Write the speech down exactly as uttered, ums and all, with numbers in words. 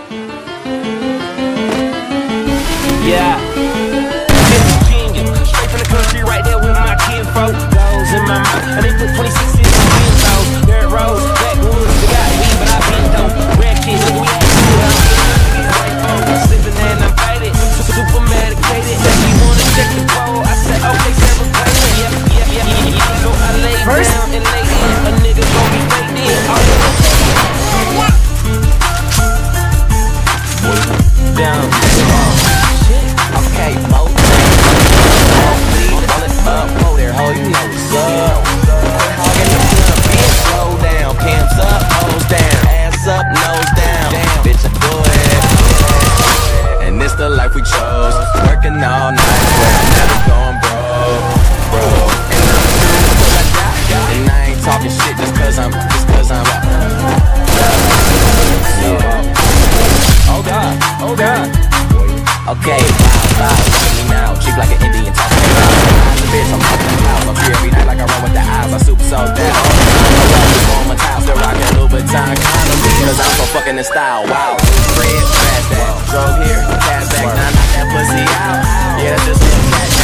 Yeah, Virginia, straight from the country, right there with my kinfolk. Goes in my mouth, and they put twenty-six in the windows. Dirt roads, backwoods, they got weed, but I been dope. Red kids, nigga, we out sleeping and I'm faded, super medicated. You wanna check the pole? I said, okay, several plays. Yeah, yeah, yeah, yeah. So I lay First, down and lay in. A nigga gon' be faked in. Down. Okay, boat. All it up, oh there, ho, you know what's up. Hog in the club, bitch, slow down. Pants up, nose down. Ass up, nose down. Damn, bitch, I do it. And this the life we chose. Working all night, but I'm never going broke, bro. And I'm true till I die. And I ain't talking shit just cause I'm, just cause I'm yeah. Oh God, oh God. Okay, wow, wow, look at me now, cheap like an Indian talking about the bitch, I'm fucking the house, I'm free every night like I run with the eyes, I super sold down. On my towel, still rockin' Louboutin condoms, cause I'm so fucking in style, wow. Red, fast that, drove here, cash back, now knock that pussy out. Yeah, that's just a little cash